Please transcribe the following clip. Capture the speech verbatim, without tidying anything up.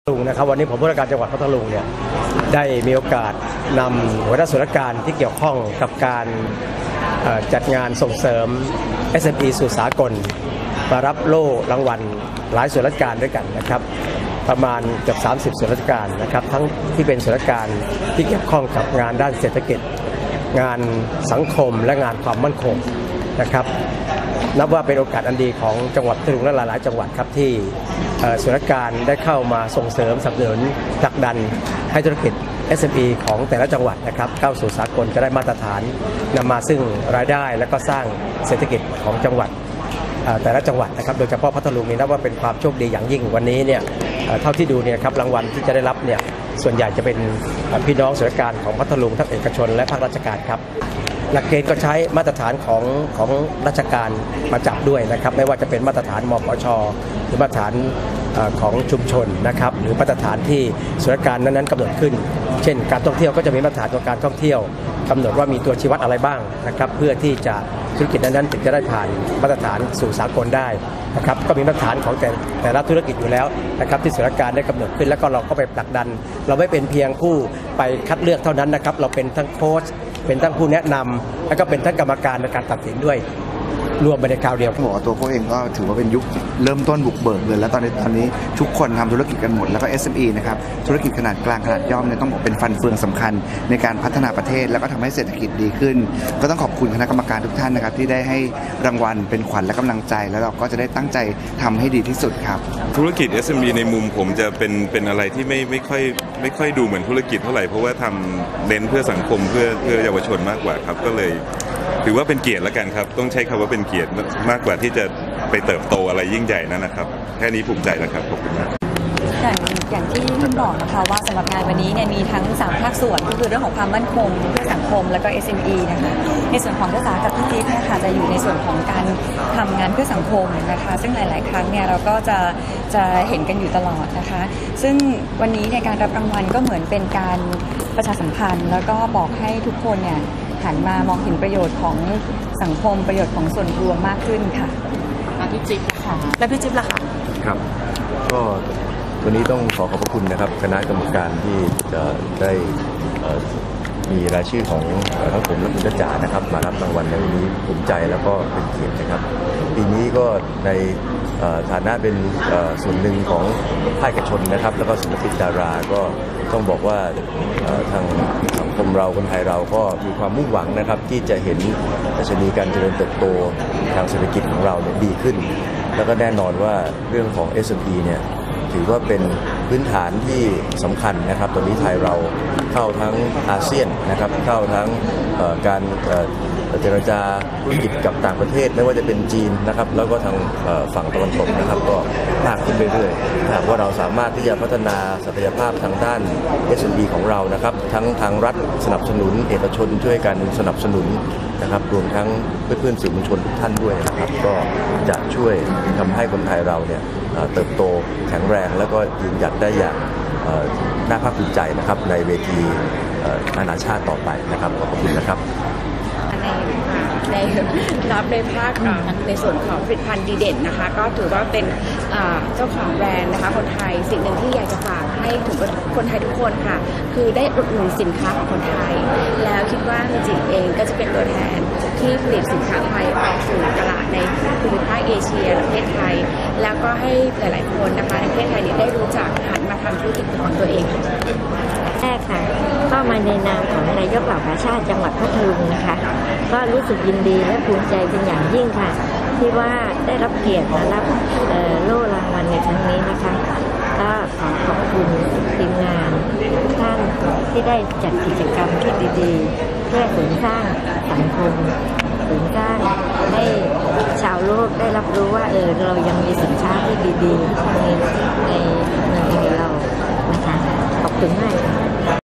ลุงนะครับวันนี้ผมผู้ว่าการจังหวัดพัทลุงเนี่ยได้มีโอกาสนำหัวหน้าส่วนราชการที่เกี่ยวข้องกับการจัดงานส่งเสริม เอส เอ็ม อี สู่สากลมารับโล่รางวัลหลายส่วนราชการด้วยกันนะครับประมาณเกือบสามสิบส่วนราชการนะครับทั้งที่เป็นส่วนราชการที่เกี่ยวข้องกับงานด้านเศรษฐกิจงานสังคมและงานความมั่นคงนะครับนับว่าเป็นโอกาสอันดีของจังหวัดพัทลุงและหลายๆจังหวัดครับที่ส่วนราชการได้เข้ามาส่งเสริมสนับสนุนผลักดันให้ธุรกิจ เอส เอ็ม อี ของแต่ละจังหวัดนะครับเข้าสู่สากลจะได้มาตรฐานนำมาซึ่งรายได้และก็สร้างเศรษฐกิจของจังหวัดแต่ละจังหวัดนะครับโดยเฉพาะพัทลุงนี่นับว่าเป็นความโชคดีอย่างยิ่งวันนี้เนี่ยเท่าที่ดูเนี่ยครับรางวัลที่จะได้รับเนี่ยส่วนใหญ่จะเป็นพี่น้องส่วนราชการของพัทลุงทั้งเอกชนและภาคราชการครับหลักเกณฑ์ก็ใช้มาตรฐานของของราชการมาจับด้วยนะครับไม่ว่าจะเป็นมาตรฐานมปช.หรือมาตรฐานของชุมชนนะครับหรือมาตรฐานที่ส่วนราชการนั้นๆกำหนดขึ้นเช่นการท่องเที่ยวก็จะมีมาตรฐานของการท่องเที่ยวกำหนดว่ามีตัวชี้วัดอะไรบ้างนะครับเพื่อที่จะธุรกิจนั้นๆถึงจะได้ผ่านมาตรฐานสู่สากลได้นะครับก็มีมาตรฐานของแต่แต่ละธุรกิจอยู่แล้วนะครับที่ส่วนราชการได้กำหนดขึ้นแล้วก็เราก็ไปผลักดันเราไม่เป็นเพียงผู้ไปคัดเลือกเท่านั้นนะครับเราเป็นทั้งโค้ชเป็นทั้งผู้แนะนำและก็เป็นทั้งกรรมการในการตัดสินด้วยรวมไปในคราวเดียวบอกว่าตัวเขาเองก็ถือว่าเป็นยุคเริ่มต้นบุกเบิกเลยแล้วตอนนี้ตอนนี้ทุกคนทำธุรกิจกันหมดแล้วก็ เอส เอ็ม อี นะครับธุรกิจขนาดกลางขนาดย่อมเนี่ยต้องบอกเป็นฟันเฟืองสำคัญในการพัฒนาประเทศแล้วก็ทำให้เศรษฐกิจดีขึ้นก็ต้องขอบคุณคณะกรรมการทุกท่านนะครับที่ได้ให้รางวัลเป็นขวัญและกำลังใจแล้วเราก็จะได้ตั้งใจทำให้ดีที่สุดครับธุรกิจ เอส เอ็ม อี ในมุมผมจะเป็นเป็นอะไรที่ไม่ไม่ค่อยไม่ค่อยดูเหมือนธุรกิจเท่าไหร่เพราะว่าทำเน้นเพื่อสังคมเพื่อเพื่อเยาวชนมากกว่าครับก็เลยถือว่าเป็นเกียรติแล้วกันครับต้องใช้คำว่าเป็นเกียรติมากกว่าที่จะไปเติบโตอะไรยิ่งใหญ่นั่นนะครับแค่นี้ภูมิใจแล้วครับขอบคุณมากอย่างอย่างที่ท่านบอกนะคะว่าสำหรับงานวันนี้เนี่ยมีทั้งสามภาคส่วนก็คือเรื่องของความมั่นคงเพื่อสังคมแล้วก็ เอส เอ็ม อี นะคะในส่วนของภาษากับพี่จิ๊บเนี่ยค่ะจะอยู่ในส่วนของการทำงานเพื่อสังคมนะคะซึ่งหลายๆครั้งเนี่ยเราก็จะจะเห็นกันอยู่ตลอดนะคะซึ่งวันนี้ในการรับรางวัลก็เหมือนเป็นการประชาสัมพันธ์แล้วก็บอกให้ทุกคนเนี่ยหันมามองเห็นประโยชน์ของสังคมประโยชน์ของส่วนรวมมากขึ้นค่ะพี่จิ๊บค่ะและพี่จิ๊บล่ะคะครับก็วันนี้ต้องขอขอบพระคุณนะครับคณะกรรมการที่จะได้มีรายชื่อของทั้งผมและคุณจ๋านะครับมารับรางวัลในวันนี้ภูมิใจแล้วก็เป็นเกียรตินะครับปีนี้ก็ในฐานะเป็นส่วนหนึ่งของภาคเอกชนนะครับแล้วก็ศิลปินดาราก็ต้องบอกว่าทางสังคมเราคนไทยเราก็มีความมุ่งหวังนะครับที่จะเห็นดัชนีการเจริญเติบโตทางเศรษฐกิจของเราเนี่ยดีขึ้นแล้วก็แน่นอนว่าเรื่องของ เอส เอ็ม อี เนี่ยถือว่าเป็นพื้นฐานที่สำคัญนะครับตอนนี้ไทยเราเข้าทั้งอาเซียนนะครับเข้าทั้งการเจรจาธุรกิจกับต่างประเทศไม่ว่าจะเป็นจีนนะครับแล้วก็ทางฝั่งตะวันตกนะครับก็มากขึ้นเรื่อยๆหากว่าเราสามารถที่จะพัฒนาศักยภาพทางด้าน เอส เอ็ม อี ของเรานะครับทั้งทางรัฐสนับสนุนเอกชนช่วยกันสนับสนุนนะครับรวมทั้งเพื่อนๆสื่อมวลชนทุกท่านด้วยนะครับก็จะช่วยทำให้คนไทยเราเนี่ยเติบโตแข็งแรงแล้วก็ยืนหยัดได้อย่างน่าภาคภูมิใจนะครับในเวทีนานาชาติต่อไปนะครับขอบคุณนะครับในรับในภาคในส่วนของผลิตภัณฑ์ดีเด่นนะคะก็ถือว่าเป็นเจ้าของแบรนด์นะคะคนไทยสิ่งหนึ่งที่อยากจะฝากให้ถึงคนไทยทุกคนค่ะคือได้อุดหนุนสินค้าของคนไทยแล้วคิดว่าจริงๆเองก็จะเป็นตัวแทนที่ผลิตสินค้าไทยออกสู่ตลาดในภูมิภาคเอเชียประเทศไทยแล้วก็ให้หลายๆคนนะคะในประเทศไทยได้รู้จักหันมาทำธุรกิจของตัวเองแรกค่ะก็มาในนามของนายกเหล่ากาชาติจังหวัดพัทลุงนะคะก็รู้สึกยินดีและภูมิใจเป็นอย่างยิ่งค่ะที่ว่าได้รับเกียรติมารับโล่รางวัลในครั้งนี้นะคะก็ขอขอบคุณทีมงานทุกท่านที่ได้จัดกิจกรรมที่ดีๆเพื่อเสริมสร้างสังคมเสริมสร้างให้ชาวโลกได้รับรู้ว่าเออเรายังมีสินค้าที่ดีๆในในเมืองไทยเรานะคะขอบคุณมาก